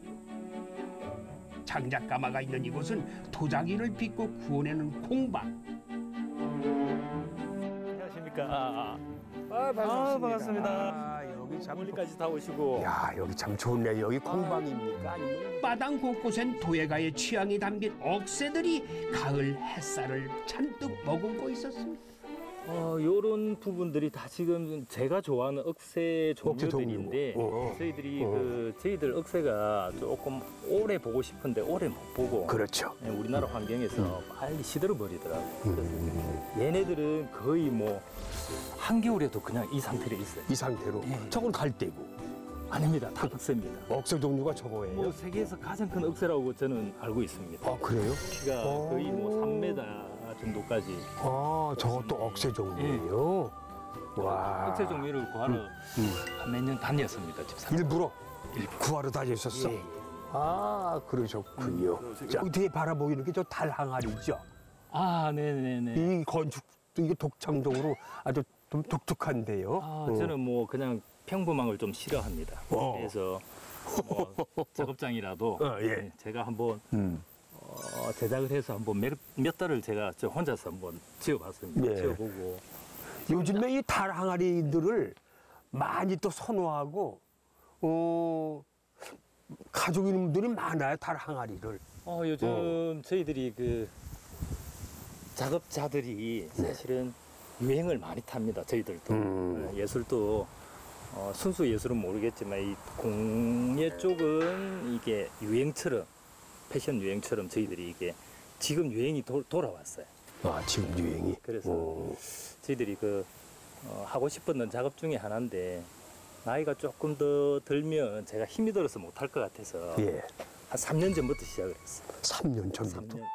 장작가마가 있는 이곳은 도자기를 빚고 구워내는 공방. 안녕하십니까. 반갑습니다. 여기 참 멀리까지 다 오시고. 야, 여기 참 좋네. 여기 공방입니까? 아니면 마당 곳곳엔 도예가의 취향이 담긴 억새들이 가을 햇살을 잔뜩 머금고 있었습니다. 요런 부분들이 다 지금 제가 좋아하는 억새 종류들인데 저희들이 저희들 억새가 조금 오래 보고 싶은데 오래 못 보고 그렇죠. 우리나라 환경에서 빨리 시들어 버리더라고요. 얘네들은 거의 뭐 한겨울에도 그냥 이 상태로 있어요. 이 상태로? 저건 갈대고? 아닙니다. 다 억새입니다. 억새 종류가 저거예요? 뭐 세계에서 가장 큰 억새라고 저는 알고 있습니다. 그래요? 키가 거의 뭐 3m 정도까지. 저것도 억새 종류예요? 와. 억새 종류를 구하러 몇 년 다녔습니다. 집사람. 일부러 구하러 다녔었어? 예. 그러셨군요. 자, 뒤에 바라보이는 게 저 달 항아리죠? 네네네. 이 건축도 이게 독창적으로 아주 좀 독특한데요. 저는 뭐 그냥 평범한 걸 좀 싫어합니다. 그래서 뭐 작업장이라도 예. 네, 제가 한번 제작을 해서 한번 몇 달을 제가 저 혼자서 한번 지어봤습니다. 예. 지어보고 요즘에 이 달 항아리들을 많이 또 선호하고 가지고 있는 분들이 많아요. 달 항아리를. 요즘 저희들이 그 작업자들이 사실은 유행을 많이 탑니다. 저희들도 예술도 순수 예술은 모르겠지만 이 공예 쪽은 이게 유행처럼 패션 유행처럼 저희들이 이게 지금 유행이 돌아왔어요. 아 지금 유행이. 그래서 저희들이 그 하고 싶었던 작업 중에 하나인데 나이가 조금 더 들면 제가 힘이 들어서 못할 것 같아서 예. 한 3년 전부터 시작을 했어요. 3년 전부터. 3년.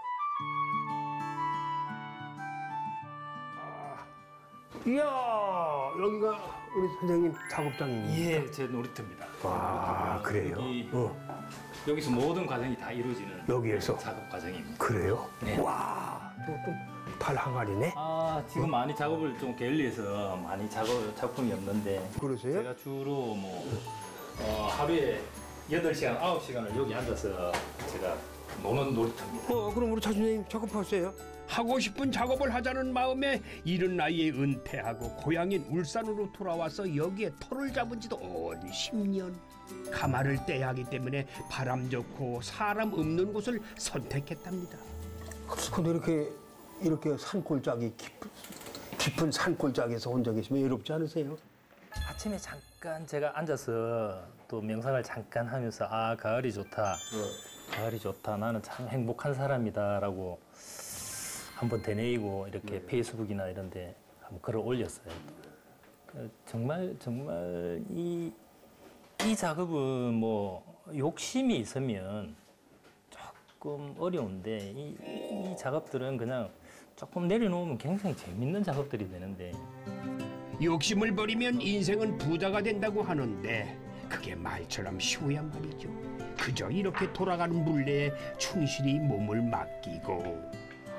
이야 여기가 우리 선생님 작업장입니다. 예, 제 놀이터입니다. 아 그래요? 여기서 모든 과정이 다 이루어지는 여기에서 작업 과정입니다. 그래요? 네. 와, 달 항아리네. 지금 많이 작업을 좀 게을리해서 많이 작품이 없는데. 그러세요? 제가 주로 뭐 하루에 8시간, 9시간을 여기 앉아서 제가 노는 놀이터입니다. 그럼 우리 차 선생님 작업하세요. 하고 싶은 작업을 하자는 마음에 이른 나이에 은퇴하고 고향인 울산으로 돌아와서 여기에 터를 잡은 지도 온 10년. 가마를 떼야 하기 때문에 바람 좋고 사람 없는 곳을 선택했답니다. 근데 이렇게 산골짜기 깊은 산골짜기에서 혼자 계시면 외롭지 않으세요? 아침에 잠깐 제가 앉아서 또 명상을 잠깐 하면서 가을이 좋다. 가을이 좋다. 나는 참 행복한 사람이다라고 한번 되뇌이고 이렇게 페이스북이나 이런 데 한번 글을 올렸어요. 정말 이 작업은 뭐 욕심이 있으면 조금 어려운데 이 작업들은 그냥 조금 내려놓으면 굉장히 재밌는 작업들이 되는데 욕심을 버리면 인생은 부자가 된다고 하는데 그게 말처럼 쉬우냔 말이죠. 그저 이렇게 돌아가는 물레에 충실히 몸을 맡기고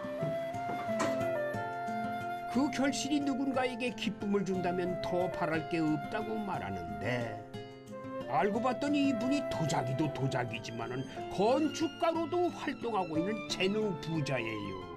그 결실이 누군가에게 기쁨을 준다면 더 바랄 게 없다고 말하는데 알고 봤더니 이분이 도자기도 도자기지만은 건축가로도 활동하고 있는 재능 부자예요.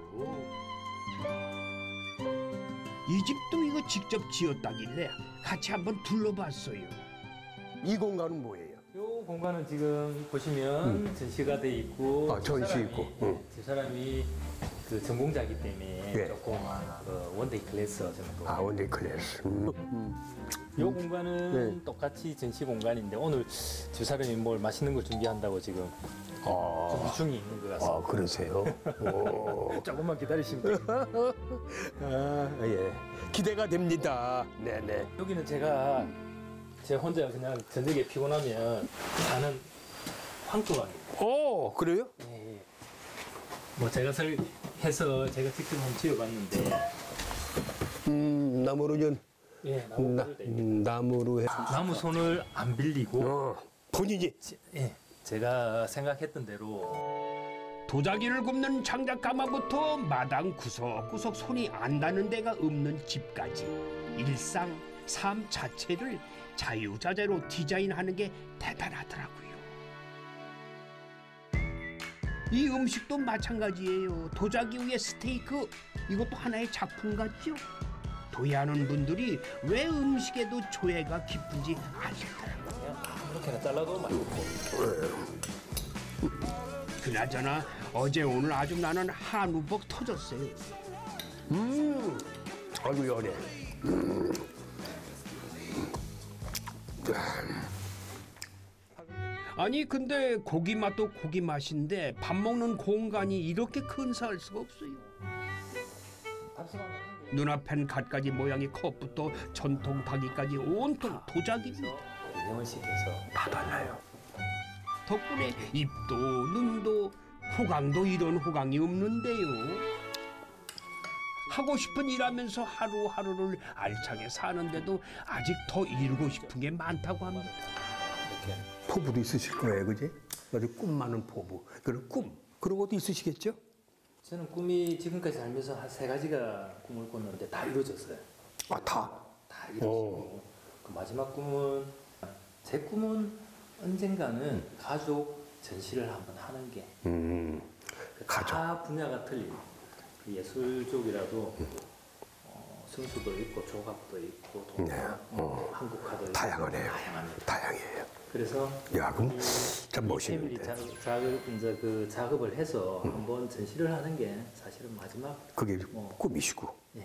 이 집도 이거 직접 지었다길래 같이 한번 둘러봤어요. 이 공간은 뭐예요? 이 공간은 지금 보시면 전시가 돼 있고 전시 있고 두 사람이 그 전공자이기 때문에 예. 조금 원데이 클래스 정도. 원데이 클래스. 이 공간은 똑같이 전시 공간인데 오늘 두 사람이 뭘 맛있는 걸 준비한다고 지금 준비 중에 있는 것 같습니다. 그러세요? 조금만 기다리시면 됩니다. 예. 기대가 됩니다. 네네. 여기는 제가 혼자 그냥 저녁에 피곤하면 사는 황토방입니다. 그래요? 예. 뭐 제가 해서 제가 직접 한번 지어봤는데 나무로 예, 나무로 나무 손을 안 빌리고 본인이 제가 생각했던 대로 도자기를 굽는 장작 가마부터 마당 구석구석 손이 안 닿는 데가 없는 집까지 일상 삶 자체를 자유자재로 디자인하는 게 대단하더라고요. 이 음식도 마찬가지예요. 도자기 위에 스테이크, 이것도 하나의 작품 같죠? 도예하는 분들이 왜 음식에도 조예가 깊은지 알겠더라고요. 이렇게나 잘라도 맛있고. 그나저나 어제 오늘 아주 나는 한우복 터졌어요. 아이고 연해. 아니 근데 고기 맛도 고기 맛인데 밥 먹는 공간이 이렇게 근사할 수가 없어요. 눈앞엔 갖가지 모양의 컵부터 전통 닭이까지 온통 도자기입니다. 인형을 시켜서 다 달라요. 덕분에 입도 눈도 호강도 이런 호강이 없는데요. 하고 싶은 일하면서 하루하루를 알차게 사는데도 아직 더 이루고 싶은 게 많다고 합니다. 포부도 있으실 거예요, 그지? 아주 꿈 많은 포부. 그런 그런 것도 있으시겠죠? 저는 꿈이 지금까지 살면서 한 3가지가 꿈을 꿨는데 다 이루어졌어요. 다? 다 이루어지고 그 마지막 꿈은 제 꿈은 언젠가는 가족 전시를 한번 하는 게 가족. 다 분야가 틀린 그 예술족이라도 순수도 있고 조각도 있고 동화, 한국화도 있고 다양하네요. 다양합니다. 다양해요. 그래서 야, 그럼 참 멋있는데. 이제 그 작업을 해서 한번 전시를 하는 게 사실은 마지막 그게 꿈이시고. 네.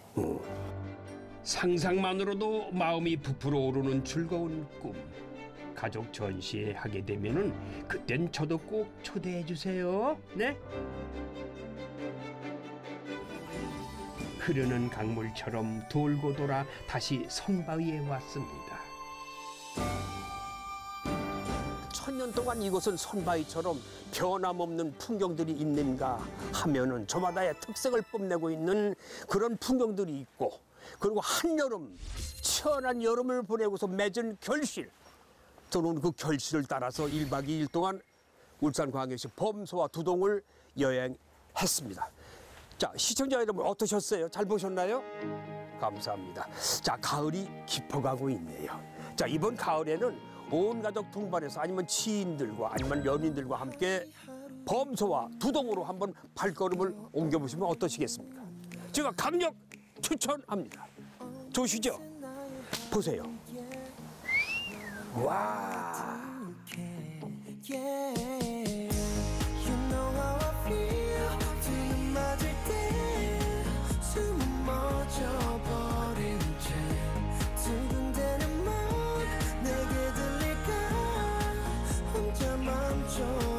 상상만으로도 마음이 부풀어 오르는 즐거운 꿈. 가족 전시회 하게 되면은 그땐 저도 꼭 초대해 주세요. 네? 흐르는 강물처럼 돌고 돌아 다시 선바위에 왔습니다. 1000년 동안 이곳은 선바위처럼 변함없는 풍경들이 있는가 하면은 저마다의 특색을 뽐내고 있는 그런 풍경들이 있고, 그리고 한여름 시원한 여름을 보내고서 맺은 결실, 저는 그 결실을 따라서 1박 2일 동안 울산광역시 범소와 두동을 여행했습니다. 자, 시청자 여러분 어떠셨어요? 잘 보셨나요? 감사합니다. 자, 가을이 깊어가고 있네요. 자, 이번 가을에는 온 가족 동반해서 아니면 지인들과 아니면 연인들과 함께 범소와 두동으로 한번 발걸음을 옮겨보시면 어떠시겠습니까? 제가 강력 추천합니다. 좋으시죠? 보세요. 와. 혼자 맘 좀